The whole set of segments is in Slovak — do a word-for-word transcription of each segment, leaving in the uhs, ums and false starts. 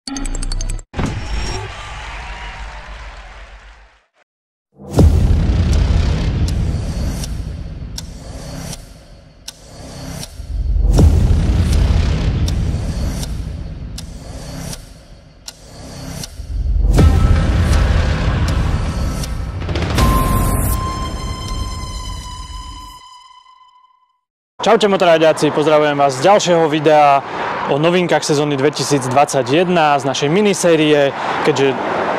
Čaute motoradiaci, pozdravujem vás z ďalšieho videa o novinkách sezóny dvetisícdvadsaťjeden z našej minisérie, keďže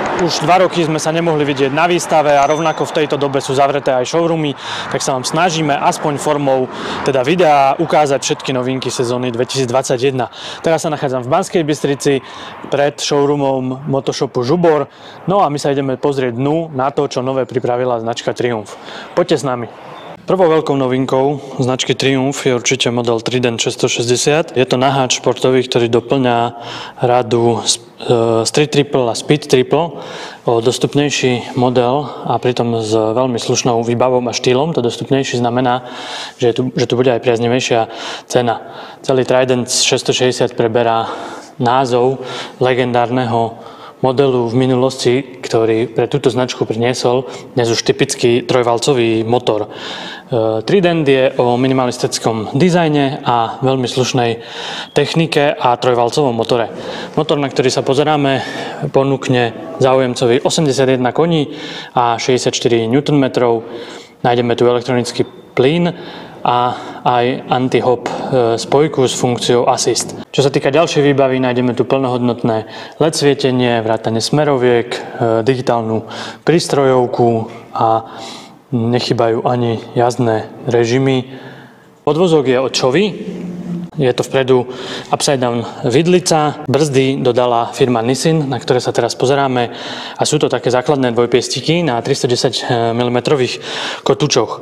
už dva roky sme sa nemohli vidieť na výstave a rovnako v tejto dobe sú zavreté aj showroomy, tak sa vám snažíme aspoň formou teda videa ukázať všetky novinky sezóny dvetisícdvadsaťjeden. Teraz sa nachádzam v Banskej Bystrici pred showroomom Motoshopu Žubor, no a my sa ideme pozrieť dnu na to, čo nové pripravila značka Triumph. Poďte s nami. Prvou veľkou novinkou značky Triumph je určite model Trident šesťstošesťdesiat. Je to naháč športový, ktorý doplňa radu Street Triple a Speed Triple o dostupnejší model a pritom s veľmi slušnou výbavou a štýlom. To dostupnejší znamená, že, tu, že tu bude aj priaznivejšia cena. Celý Trident šesťstošesťdesiat preberá názov legendárneho modelu v minulosti, ktorý pre túto značku priniesol dnes už typický trojvalcový motor. Trident je o minimalistickom dizajne a veľmi slušnej technike a trojvalcovom motore. Motor, na ktorý sa pozeráme, ponúkne záujemcovi osemdesiatjeden koní a šesťdesiatštyri newtonmetrov. Nájdeme tu elektronický plyn a aj anti-hop spojku s funkciou Assist. Čo sa týka ďalšej výbavy, nájdeme tu plnohodnotné el é dé svietenie, vrátane smeroviek, digitálnu prístrojovku a nechybajú ani jazdné režimy. Podvozok je od Chovy. Je to vpredu upside down vidlica, brzdy dodala firma Nissin, na ktoré sa teraz pozeráme a sú to také základné dvojpiestiky na tristodesať milimetrov kotúčoch.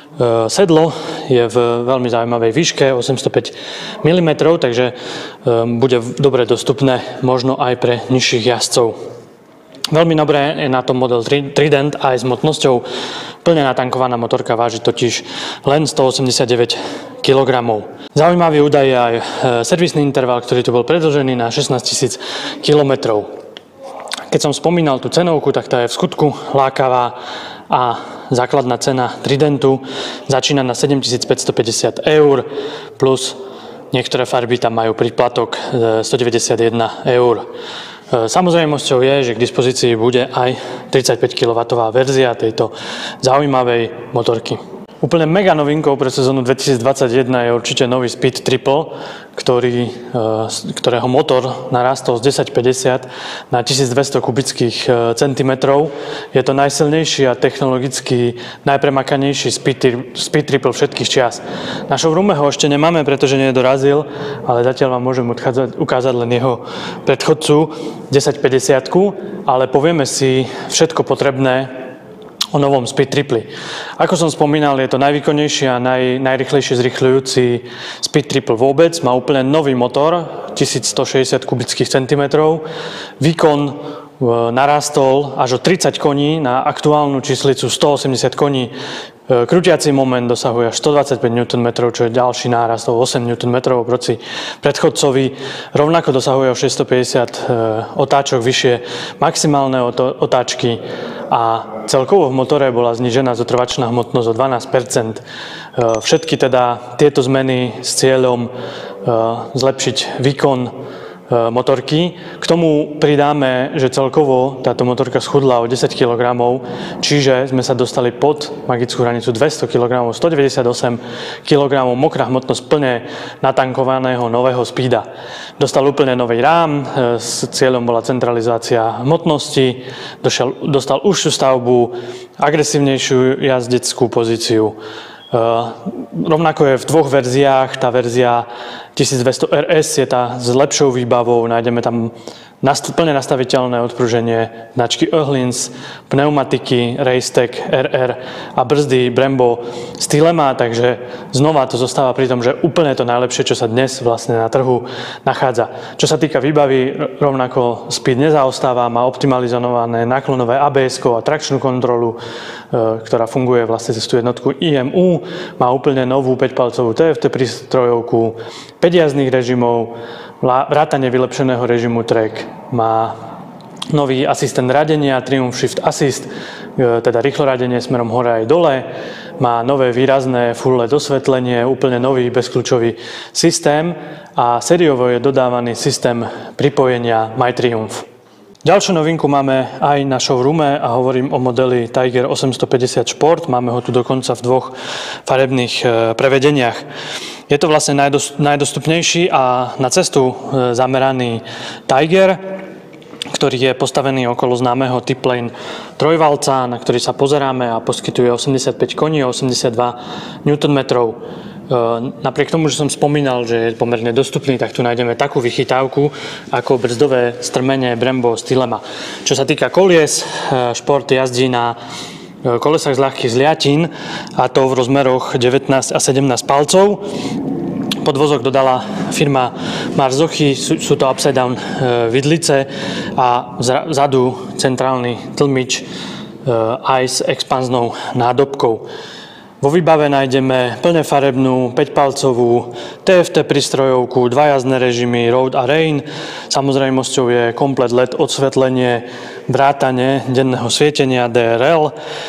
Sedlo je v veľmi zaujímavej výške osemstopäť milimetrov, takže bude dobre dostupné možno aj pre nižších jazdcov. Veľmi dobré je na tom model Trident aj s hmotnosťou. Plne natankovaná motorka váži totiž len stoosemdesiatdeväť kilogramov. Zaujímavý údaj je aj servisný interval, ktorý tu bol predĺžený na šestnásťtisíc kilometrov. Keď som spomínal tú cenovku, tak tá je v skutku lákavá a základná cena Tridentu začína na sedemtisícpäťstopäťdesiat eur plus niektoré farby tam majú príplatok stodeväťdesiatjeden eur. Samozrejmosťou je, že k dispozícii bude aj tridsaťpäť kilowattov verzia tejto zaujímavej motorky. Úplne mega novinkou pre sezónu dvetisícdvadsaťjeden je určite nový Speed Triple, ktorý, ktorého motor narastol z desať päťdesiat na tisícdvesto kubických centimetrov. Je to najsilnejší a technologicky najpremakanejší Speed, Speed Triple všetkých čias. Na showroome ho ešte nemáme, pretože nedorazil, ale zatiaľ vám môžem ukázať len jeho predchodcu desať päťdesiat, ale povieme si všetko potrebné o novom Speed Triple. Ako som spomínal, je to najvýkonnejší a naj, najrýchlejšie zrýchľujúci Speed Triple vôbec. Má úplne nový motor, tisícstošesťdesiat kubických centimetrov. Výkon narastol až o tridsať koní na aktuálnu číslicu stoosemdesiat koní. Krútiaci moment dosahuje až stodvadsaťpäť newtonmetrov, čo je ďalší nárast o osem newtonmetrov oproti predchodcovi. Rovnako dosahuje o šesťstopäťdesiat otáčok vyššie maximálne otáčky a celkovo v motore bola znížená zotrvačná hmotnosť o dvanásť percent. Všetky teda tieto zmeny s cieľom zlepšiť výkon motorky. K tomu pridáme, že celkovo táto motorka schudla o desať kilogramov, čiže sme sa dostali pod magickú hranicu dvesto kilogramov, stodeväťdesiatosem kilogramov, mokrá hmotnosť plne natankovaného nového Speeda. Dostal úplne nový rám, s cieľom bola centralizácia hmotnosti, došiel, dostal užšiu stavbu, agresívnejšiu jazdeckú pozíciu. Uh, rovnako je v dvoch verziách. Tá verzia tisícdvesto er es je tá s lepšou výbavou, nájdeme tam nast- plne nastaviteľné odpruženie značky Öhlins, pneumatiky Racetec er er a brzdy Brembo Stylema, takže znova to zostáva pri tom, že úplne to najlepšie, čo sa dnes vlastne na trhu nachádza. Čo sa týka výbavy, rovnako Speed nezaostáva, má optimalizované náklonové á bé esko a trakčnú kontrolu, ktorá funguje vlastne cez tú jednotku í em ú, má úplne novú päťpalcovú té ef té prístrojovku, päť jazdných režimov, vrátane vylepšeného režimu Track. Má nový asistent radenia, Triumph Shift Assist, teda rýchlo radenie smerom hore aj dole. Má nové výrazné full el é dé osvetlenie, úplne nový bezkľúčový systém a sériovo je dodávaný systém pripojenia MyTriumph. Ďalšiu novinku máme aj na showroome a hovorím o modeli Tiger osemstopäťdesiat Sport. Máme ho tu dokonca v dvoch farebných prevedeniach. Je to vlastne najdostupnejší a na cestu zameraný Tiger, ktorý je postavený okolo známeho T-Plane trojvalca, na ktorý sa pozeráme a poskytuje osemdesiatpäť koní a osemdesiatdva newtonmetrov. Napriek tomu, že som spomínal, že je pomerne dostupný, tak tu nájdeme takú vychytávku ako brzdové strmenie Brembo Stylema. Čo sa týka kolies, Šport jazdí na kolesách z ľahkých zliatín, a to v rozmeroch devätnásť a sedemnásť palcov. Podvozok dodala firma Marzocchi, sú, sú to upside down vidlice a vzadu centrálny tlmič aj s expanznou nádobkou. Vo výbave nájdeme plne farebnú päťpalcovú té ef té prístrojovku, dva jazdné režimy Road a Rain. Samozrejmosťou je komplet el é dé odsvetlenie, vrátane denného svietenia dé er el.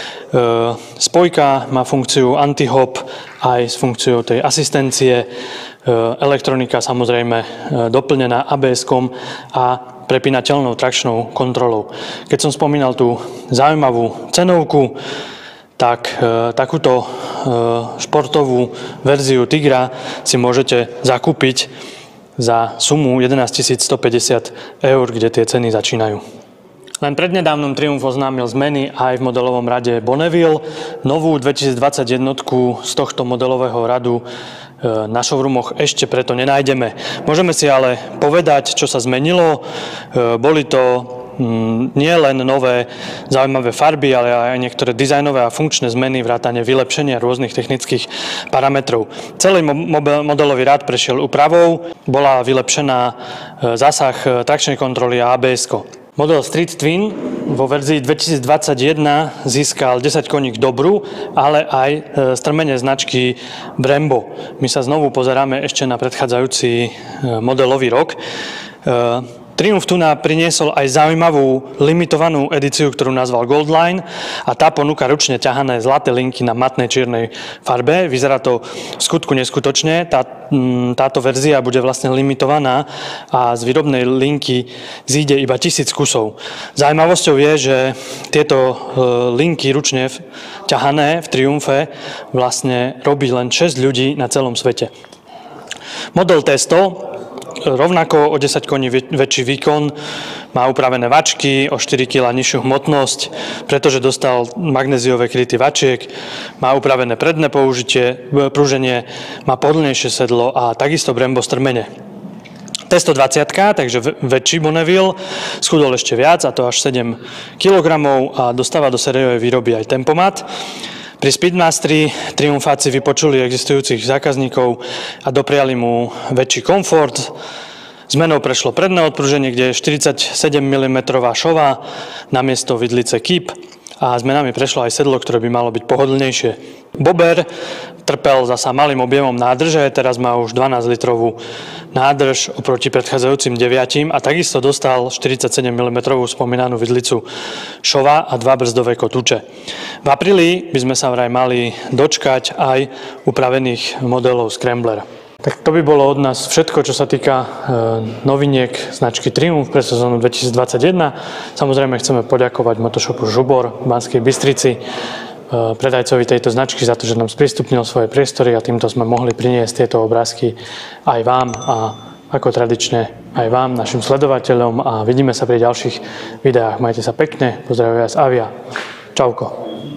Spojka má funkciu anti-hop aj s funkciou tej asistencie. Elektronika samozrejme doplnená á bé eskom a prepínateľnou trakčnou kontrolou. Keď som spomínal tú zaujímavú cenovku, tak e, takúto e, športovú verziu Tigra si môžete zakúpiť za sumu jedenásťtisíc stopäťdesiat eur, kde tie ceny začínajú. Len prednedávnom Triumph oznámil zmeny aj v modelovom rade Bonneville. Novú dvetisícdvadsaťjeden z tohto modelového radu e, na showroomoch ešte preto nenájdeme. Môžeme si ale povedať, čo sa zmenilo. E, boli to nie len nové zaujímavé farby, ale aj niektoré dizajnové a funkčné zmeny, vrátane vylepšenia rôznych technických parametrov. Celý modelový rád prešiel úpravou, bola vylepšená zásah trakčnej kontroly a á bé esko. Model Street Twin vo verzii dvetisícdvadsaťjeden získal desať koní k dobru, ale aj strmenie značky Brembo. My sa znovu pozeráme ešte na predchádzajúci modelový rok. Triumph tu nám priniesol aj zaujímavú limitovanú edíciu, ktorú nazval Goldline, a tá ponúka ručne ťahané zlaté linky na matnej čiernej farbe. Vyzerá to v skutku neskutočne. Tá, táto verzia bude vlastne limitovaná a z výrobnej linky zíde iba tisíc kusov. Zaujímavosťou je, že tieto linky ručne ťahané v Triumphe vlastne robí len šesť ľudí na celom svete. Model Testo rovnako o desať koní väčší výkon, má upravené vačky, o štyri kilá nižšiu hmotnosť, pretože dostal magnéziové kryty vačiek, má upravené predné použitie, prúženie, má pohodlnejšie sedlo a takisto Brembo strmene. Testo dvadsať, takže väčší Bonneville, schudol ešte viac, a to až sedem kilogramov, a dostáva do sériovej výroby aj tempomat. Pri Speedmasteri triumfáci vypočuli existujúcich zákazníkov a dopriali mu väčší komfort. Zmenou prešlo predné odpruženie, kde je štyridsaťsedem milimetrov šova namiesto vidlice Keep, a zmenami prešlo aj sedlo, ktoré by malo byť pohodlnejšie. Bober trpel zasa malým objemom nádrže, teraz má už dvanásť litrovú nádrž oproti predchádzajúcim deviatim a takisto dostal štyridsaťsedem milimetrov spomínanú vidlicu šova a dva brzdové kotúče. V apríli by sme sa vraj mali dočkať aj upravených modelov Scrambler. Tak to by bolo od nás všetko, čo sa týka e, noviniek značky Triumph pre sezónu dvetisícdvadsaťjeden. Samozrejme chceme poďakovať Motoshopu Žubor v Banskej Bystrici, e, predajcovi tejto značky, za to, že nám sprístupnil svoje priestory, a týmto sme mohli priniesť tieto obrázky aj vám a ako tradične aj vám, našim sledovateľom, a vidíme sa pri ďalších videách. Majte sa pekne, pozdravuje vás Avia. Čauko.